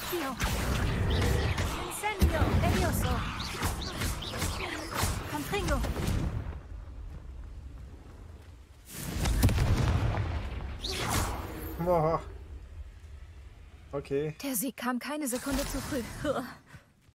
Accio. Incendio. Levioso. Contringo. Boah. Okay. Der Sieg kam keine Sekunde zu früh.